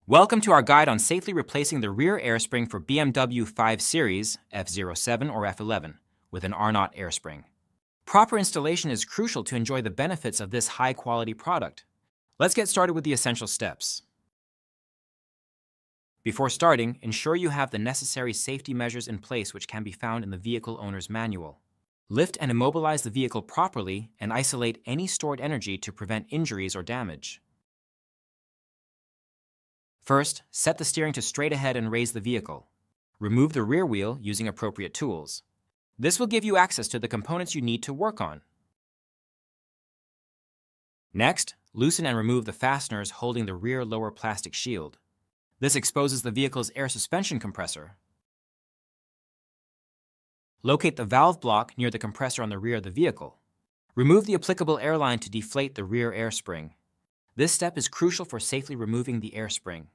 Welcome to our guide on safely replacing the rear air spring for BMW 5 Series, F07 or F11, with an Arnott Air Spring. Proper installation is crucial to enjoy the benefits of this high-quality product. Let's get started with the essential steps. Before starting, ensure you have the necessary safety measures in place which can be found in the vehicle owner's manual. Lift and immobilize the vehicle properly and isolate any stored energy to prevent injuries or damage. First, set the steering to straight ahead and raise the vehicle. Remove the rear wheel using appropriate tools. This will give you access to the components you need to work on. Next, loosen and remove the fasteners holding the rear lower plastic shield. This exposes the vehicle's air suspension compressor. Locate the valve block near the compressor on the rear of the vehicle. Remove the applicable air line to deflate the rear air spring. This step is crucial for safely removing the air spring.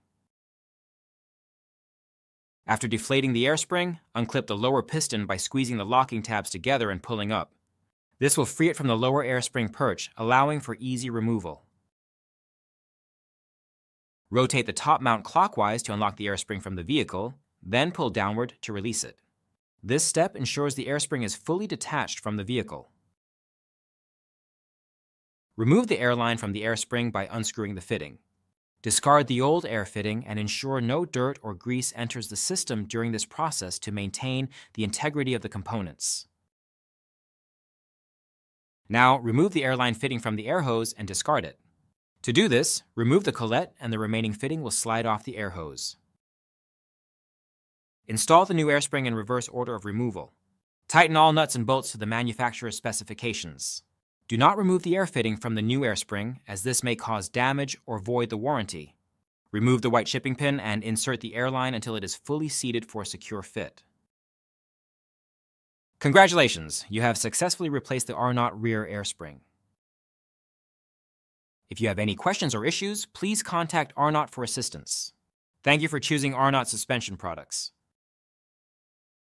After deflating the air spring, unclip the lower piston by squeezing the locking tabs together and pulling up. This will free it from the lower air spring perch, allowing for easy removal. Rotate the top mount clockwise to unlock the air spring from the vehicle, then pull downward to release it. This step ensures the air spring is fully detached from the vehicle. Remove the air line from the air spring by unscrewing the fitting. Discard the old air fitting and ensure no dirt or grease enters the system during this process to maintain the integrity of the components. Now, remove the airline fitting from the air hose and discard it. To do this, remove the collet and the remaining fitting will slide off the air hose. Install the new air spring in reverse order of removal. Tighten all nuts and bolts to the manufacturer's specifications. Do not remove the air fitting from the new air spring, as this may cause damage or void the warranty. Remove the white shipping pin and insert the air line until it is fully seated for a secure fit. Congratulations! You have successfully replaced the Arnott rear air spring. If you have any questions or issues, please contact Arnott for assistance. Thank you for choosing Arnott suspension products.